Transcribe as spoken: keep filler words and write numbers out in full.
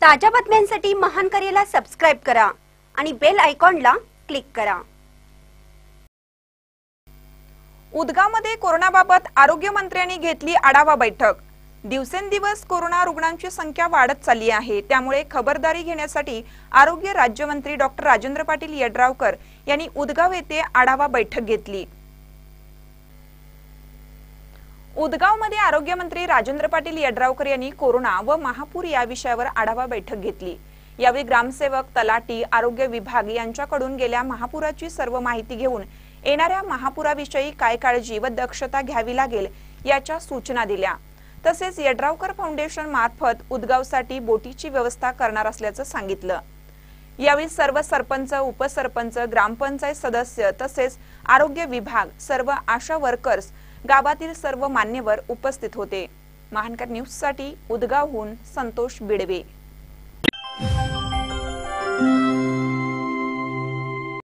ताज्या बातम्यांसाठी महान करेला सबस्क्राइब करा आणि बेल आयकॉनला क्लिक करा। उदगावमध्ये कोरोनाबाबत आरोग्य मंत्र्यांनी घेतली आढावा बैठक। दिवसेंदिवस कोरोना रुग्णांची संख्या वाढत चालली आहे, त्यामुळे खबरदारी घेण्यासाठी आरोग्य राज्यमंत्री डॉक्टर राजेंद्र पाटील यड्रावकर यांनी उदगाव येथे आढावा बैठक घेतली। उदगावमध्ये आरोग्य मंत्री राजेंद्र पाटील यड्रावकर यांनी कोरोना व महापूर या विषयावर आढावा बैठक घेतली। यावेळी ग्रामसेवक, तलाठी, आरोग्य विभाग यांच्याकडून गेल्या महापुराची सर्व माहिती घेऊन येणाऱ्या महापुराविषयी काय काळजी व दक्षता घ्यावी लागेल याच्या सूचना दिल्या। तसेच यड्रावकर फाउंडेशन मार्फत उदगावसाठी बोटीची व्यवस्था करणार असल्याचं सांगितलं। यावेळी सर्व सरपंच, उपसरपंच, ग्रामपंचायत सदस्य तसेच आरोग्य विभाग, सर्व आशा वर्कर्स, गावातील सर्व मान्यवर उपस्थित होते। महानकर न्यूज साठी उदगावहून संतोष बिडवे।